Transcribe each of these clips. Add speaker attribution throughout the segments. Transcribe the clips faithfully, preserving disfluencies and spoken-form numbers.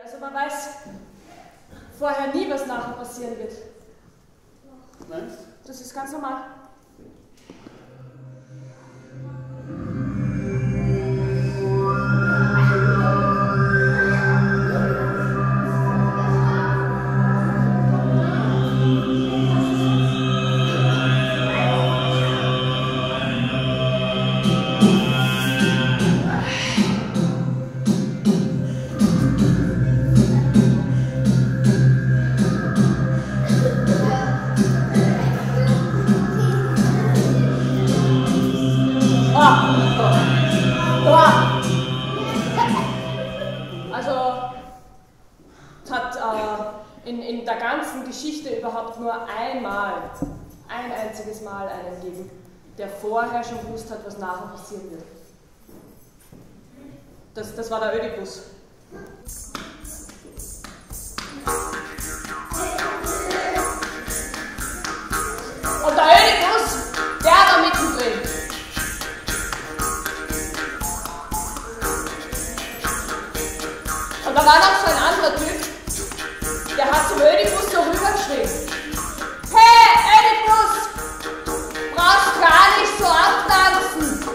Speaker 1: Also man weiß vorher nie, was nachher passieren wird.
Speaker 2: Nein?
Speaker 1: Das ist ganz normal. Also, es hat äh, in, in der ganzen Geschichte überhaupt nur einmal, ein einziges Mal einen gegeben, der vorher schon gewusst hat, was nachher passieren wird. Das, das war der Ödipus. Und der Ödipus, der war mittendrin. Und da war noch so ein anderer Typ, der hat zum Ödipus so rübergeschrieben: Hey Ödipus, brauchst gar nicht so abtanzen.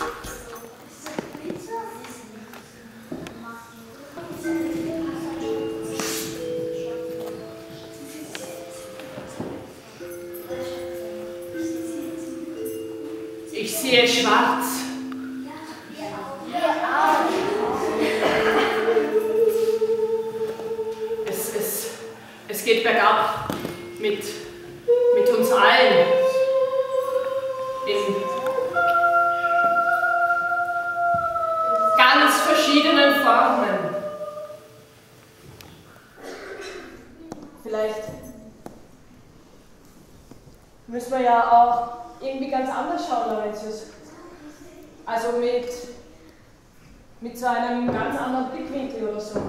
Speaker 3: Ich sehe schwarz. Es, es, es geht bergab mit, mit uns allen. In ganz verschiedenen Formen.
Speaker 1: Vielleicht müssen wir ja auch irgendwie ganz anders schauen, Laurentius. Also mit, mit so einem ganz anderen Blickwinkel oder so.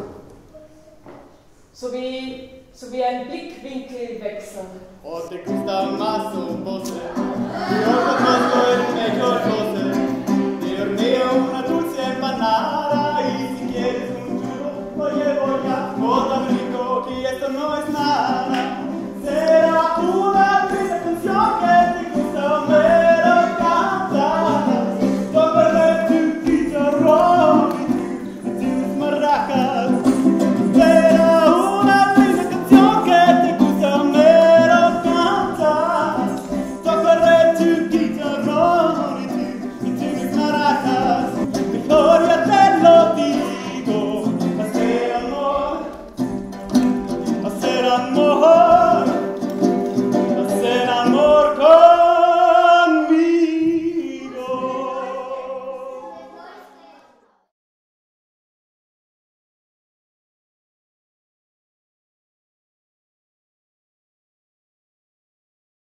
Speaker 1: So wie, so wie ein Blickwinkelwechsel.
Speaker 2: O te gusta más un postre, y otro trozo el mejor postre. Te horneo una dulce empanada y si quieres un churro lo llevo ya. Oh, tan rico que esto no es nada. Será una triste canción que te gusta pero cantas. Tócale tu guitarrón y tus maracas. Será una triste canción que te gusta pero cantas. Tócale tu guitarrón y tus maracas. Mejor ya te lo digo, hacer amor, hacer amor.